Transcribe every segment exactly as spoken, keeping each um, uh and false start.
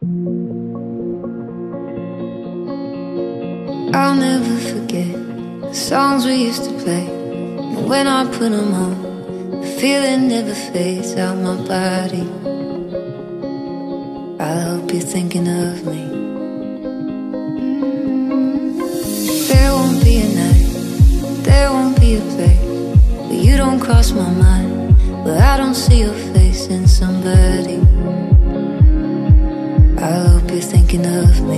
I'll never forget the songs we used to play, and when I put them on, the feeling never fades out my body. I hope you're thinking of me. There won't be a night, there won't be a place where you don't cross my mind, where I don't see your face in somebody. I hope you're thinking of me.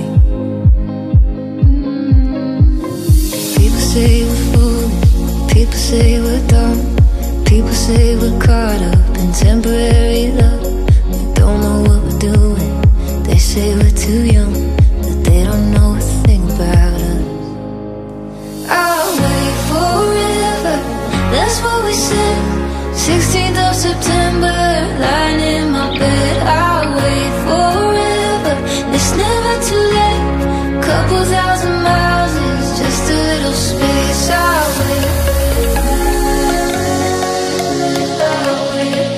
People say we're foolish, people say we're dumb, people say we're caught up in temporary love. We don't know what we're doing, they say we're too young, but they don't know a thing about us. I'll wait forever, that's what we said. Sixteenth of September, lying in my bed. I'll wait forever, it's never too late. Couple thousand miles is just a little space. I'll wait, I'll wait,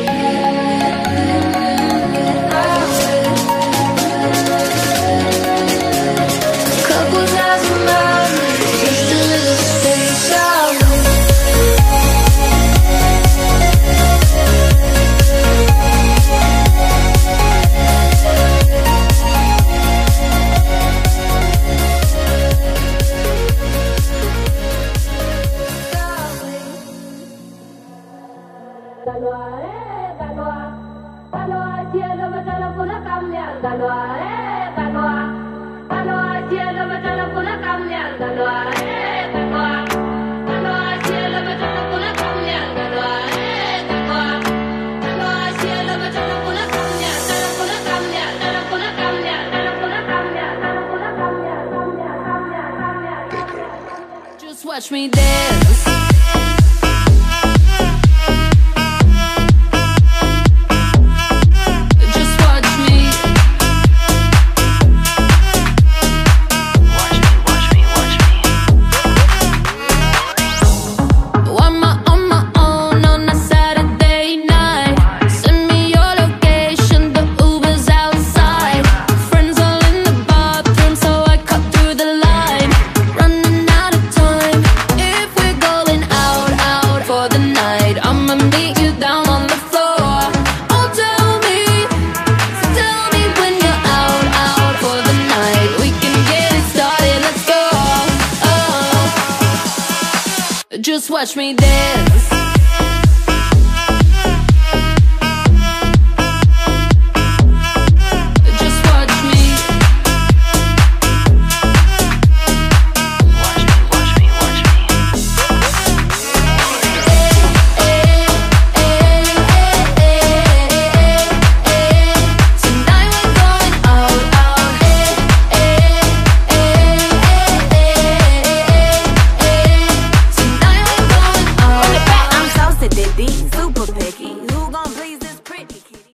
I'll wait. Couple thousand miles is just a little space. I'll wait. Just watch me dance. Just watch me dance.